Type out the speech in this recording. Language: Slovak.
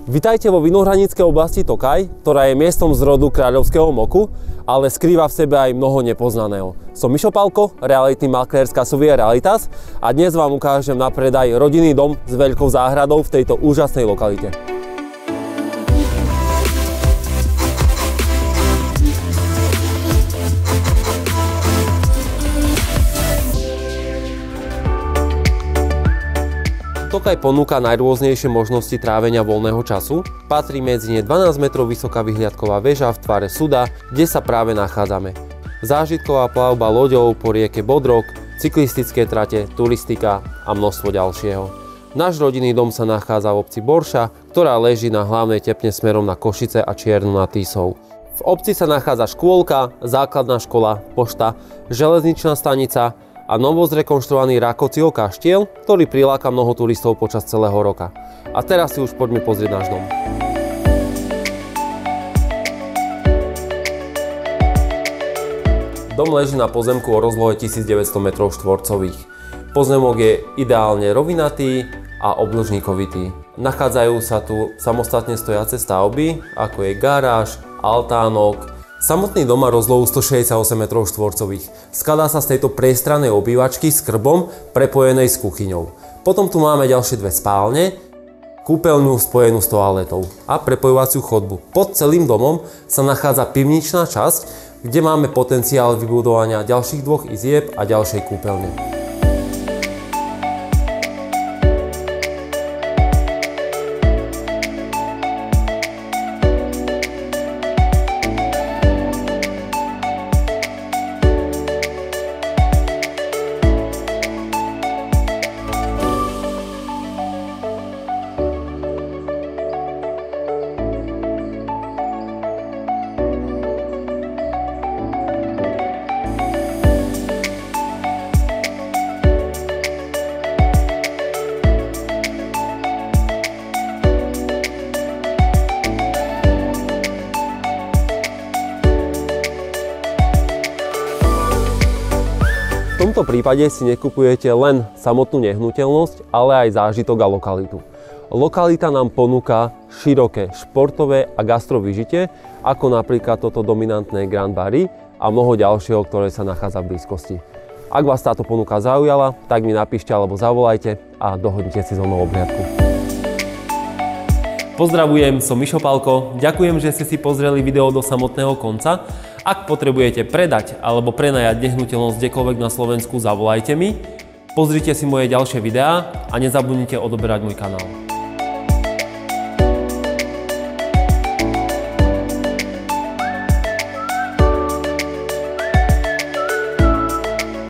Vitajte vo vinohradníckej oblasti Tokaj, ktorá je miestom zrodu kráľovského moku, ale skrýva v sebe aj mnoho nepoznaného. Som Mišo Pálko, realitný maklér z Kasovia Realitas a dnes vám ukážem na predaj rodinný dom s veľkou záhradou v tejto úžasnej lokalite. Tokaj ponúka najrôznejšie možnosti trávenia voľného času. Patrí medzi ne 12 metrov vysoká vyhliadková väža v tvare suda, kde sa práve nachádzame. Zážitková plavba loďou po rieke Bodrog, cyklistické trate, turistika a množstvo ďalšieho. Náš rodinný dom sa nachádza v obci Borša, ktorá leží na hlavnej tepne smerom na Košice a Čiernu nad Tisou. V obci sa nachádza škôlka, základná škola, pošta, železničná stanica a novo zrekonštruovaný Rákociho kaštiel, ktorý priláka mnoho turistov počas celého roka. A teraz si už poďme pozrieť náš dom. Dom leží na pozemku o rozlohe 1900 m2. Pozemok je ideálne rovinatý a obdĺžnikovitý. Nachádzajú sa tu samostatne stojace stavby, ako je garáž, altánok. Samotný dom má rozlohu 168 m2. Skladá sa z tejto priestrannej obývačky s krbom prepojenej s kuchyňou. Potom tu máme ďalšie dve spálne, kúpeľňu spojenú s toaletou a prepojovaciu chodbu. Pod celým domom sa nachádza pivničná časť, kde máme potenciál vybudovania ďalších dvoch izieb a ďalšej kúpeľne. V tomto prípade si nekupujete len samotnú nehnuteľnosť, ale aj zážitok a lokalitu. Lokalita nám ponúka široké športové a gastro vyžitie, ako napríklad toto dominantné Grand Barry a mnoho ďalšieho, ktoré sa nachádza v blízkosti. Ak vás táto ponuka zaujala, tak mi napíšte alebo zavolajte a dohodnite si so mnou obhliadku. Pozdravujem, som Mišo Pálko, ďakujem, že ste si pozreli video do samotného konca. Ak potrebujete predať alebo prenajať nehnuteľnosť kdekoľvek na Slovensku, zavolajte mi. Pozrite si moje ďalšie videá a nezabudnite odoberať môj kanál.